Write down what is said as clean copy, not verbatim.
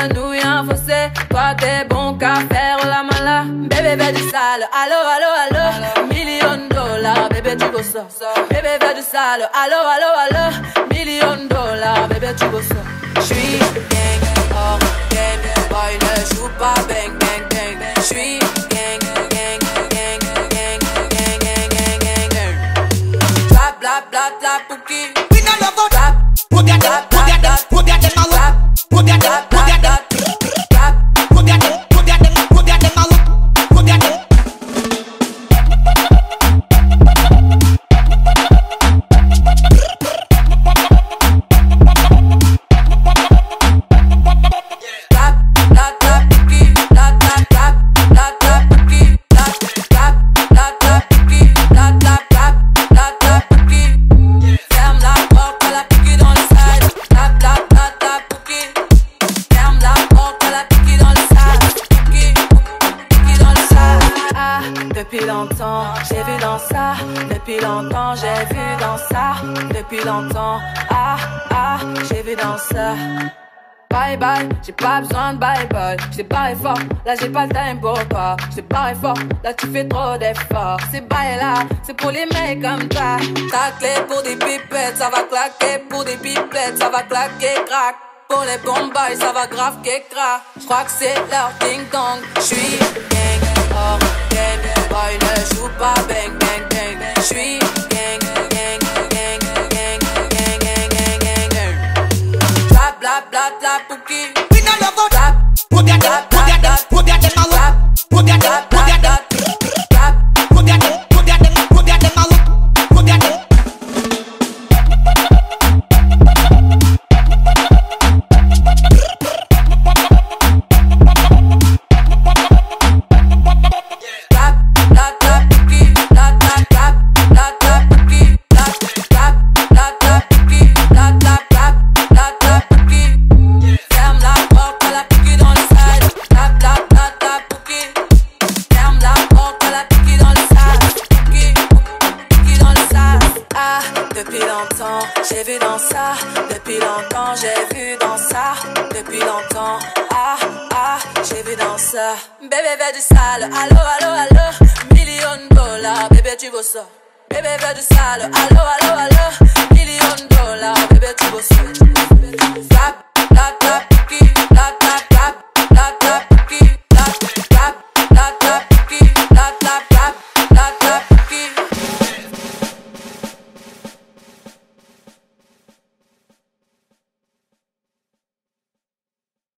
entre nous y'a un fossé. Toi t'es bon qu'à faire la mala. Bébé veut du sale, allo, allo, allo. $1 000 000, bébé tu veux ça. Bébé veut du sale, allo, allo, allo. $1 000 000, bébé tu veux ça. J'suis gang, hors game, boy ne joue pas bang, bang, bang. J'suis gang, gang, gang, gang, gang, gang, gang, gang, gang. Trap, bla, bla, bla, pouki. We no love out. Trap, Put that them, put that them, put that them out. Put that them, put that them. trap. Put that them, put that them, put that them out. Put that them. Trap, bla, bla, pouki. Bla, bla, trap, bla, bla, pouki. Bla, trap, bla, bla, pouki. Bla, bla, trap, bla, bla, pouki. Ferme la porte à la pouki dans le side. Bla, bla, bla, bla, pouki. Ferme la porte à la pouki dans le side. Pouki, pouki dans le side. Ah, depuis longtemps, j'ai vu dans ça. Depuis longtemps, j'ai vu dans ça. Depuis longtemps, ah, ah, j'ai vu dans ça. Bye bye, j'ai pas besoin de bye bye. J't'ai barré fort, là j'ai pas le time pour toi. J't'ai barré fort, là tu fais trop d'efforts. C'est bye là, c'est pour les mecs comme toi. Ta clé pour des pipettes, ça va claquer. Pour des pipettes, ça va claquer, crack. Pour les bombes, ça va grave qu'écra. J'crois que c'est leur ding dong. J'suis gang, hors game, boy ne joue pas bang, bang, bang. J'suis gang, gang, gang, gang, gang, gang, gang, gang, gang. Trap, bla, bla, bla, pouki. We no love out. Trap, Put that them, put that them, put that them out. Put that them, put that them. trap. Put that them, put that them, put that them out. Put that them. Trap, bla, bla, pouki. Bla, bla, trap, bla, bla, pouki. Bla, trap, bla, bla, pouki. Bla, bla, trap, bla, bla, pouki. Ferme la porte à la pouki dans le side. Bla, bla, bla, bla, pouki. Ferme la porte à la pouki dans le side. Pouki, pouki dans le side. Ah, depuis longtemps, j'ai vu dans ça. Depuis longtemps, j'ai vu dans ça. Depuis longtemps, ah, ah, j'ai vu dans ça. Bébé veut du sale, allo, allo, allo. $1 000 000, bébé tu veux ça. Bébé veut du sale, allo, allo, allo. $1 000 000, bébé tu veux ça. Trap, la, la, pouki, la,